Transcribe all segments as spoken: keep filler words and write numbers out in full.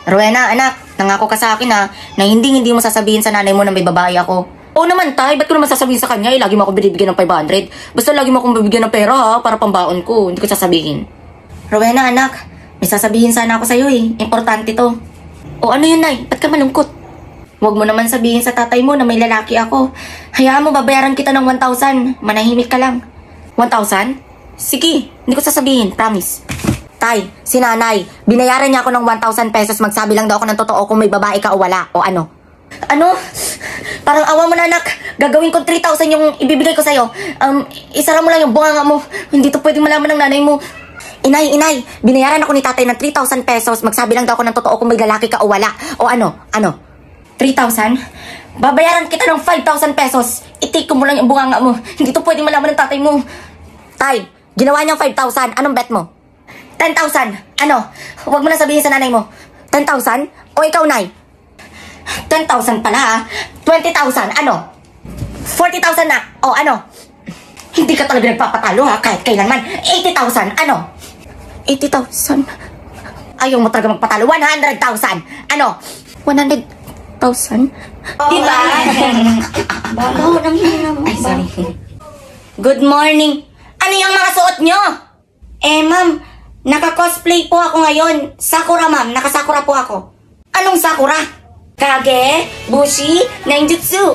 Rowena, anak, nangako ka sa akin ha, na hindi hindi mo sasabihin sa nanay mo na may babae ako. Oo naman, tay, ba't ko naman sasabihin sa kanya? Eh, lagi mo ako binibigyan ng five hundred. Basta lagi mo akong bibigyan ng pera ha, para pambaon ko. Hindi ko sasabihin. Rowena, anak, may sasabihin sana ako sa'yo eh. Importante to. O ano yun, nay? Ba't ka malungkot? Huwag mo naman sabihin sa tatay mo na may lalaki ako. Hayaan mo, babayaran kita ng one thousand. Manahimik ka lang. one thousand? Sige, hindi ko sasabihin, promise. Tay, si nanay, binayaran niya ako ng one thousand pesos, magsabi lang daw ako ng totoo kung may babae ka o wala, o ano? Ano? Parang awa mo na, anak. Gagawin ko three thousand yung ibibigay ko sa'yo. Um, isara mo lang yung bunganga mo. Hindi to pwedeng malaman ng nanay mo. Inay, inay, binayaran ako ni tatay ng three thousand pesos, magsabi lang daw ako ng totoo kung may lalaki ka o wala, o ano? Ano? three thousand? Babayaran kita ng five thousand pesos. I-take ko mo lang yung bunganga mo. Hindi to pwedeng malaman ng tatay mo. Tay, ginawa niyang five thousand. Anong bet mo? ten thousand. Ano? Huwag mo na sabihin sa nanay mo. ten thousand? O ikaw, nay? ten thousand pala ha? twenty thousand. Ano? forty thousand na. O ano? Hindi ka talaga nagpapatalo ha? Kahit kailanman. eighty thousand. Ano? eighty thousand. Ayaw mo talaga magpatalo. one hundred thousand. Ano? one hundred thousand? Oh, diba? Bago nang hina mo. Ay, sorry. Good morning. Ano yung mga suot nyo? Eh, ma'am, naka-cosplay po ako ngayon. Sakura, ma'am. Nakasakura po ako. Anong sakura? Kage, bushi, ninjutsu.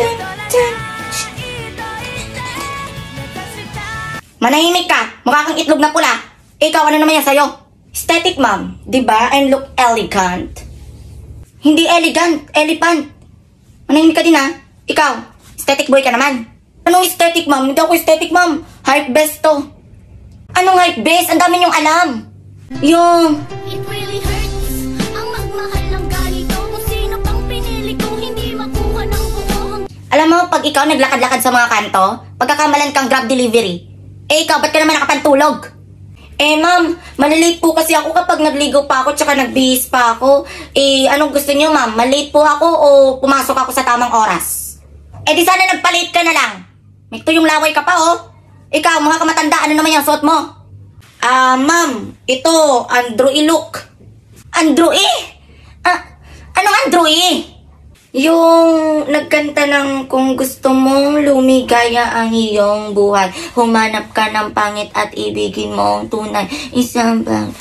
Manahimik ka. Mukha kang itlog na pula. Ikaw, ano naman yan sa'yo? Aesthetic, ma'am. Diba? And look elegant. Hindi elegant. Elephant. Manahimik ka din, ha? Ikaw, aesthetic boy ka naman. Anong aesthetic, ma'am? Hindi ako aesthetic, ma'am. Hype best to. Anong hype best? Ang dami niyong alam. Yung... It really hurts ang magmahal ng ganito. Kung sino pang pinili kong hindi makuha ng buong. Alam mo, pag ikaw naglakad-lakad sa mga kanto, pagkakamalan kang grab delivery. Eh, ikaw, ba't ka naman nakapantulog? Eh, ma'am, malilate po kasi ako kapag nagligo pa ako tsaka nagbihis pa ako. Eh, anong gusto niyo, ma'am? Malate po ako o pumasok ako sa tamang oras? Eh, di sana nagpalate ka na lang. May tuyong laway ka pa, oh. Ikaw, mga kamatanda, ano naman yung suot mo? Ah, ma'am, ito, Andrew look. Andrew Ah, anong Andrew Yung nagkanta ng kung gusto mong lumigaya ang iyong buhay, humanap ka ng pangit at ibigin mo ang tunay. Isang bang,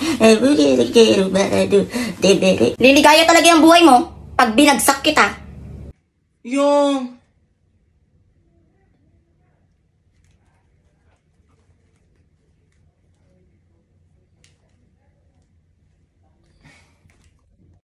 liligaya talaga yung buhay mo pag binagsak kita. Yung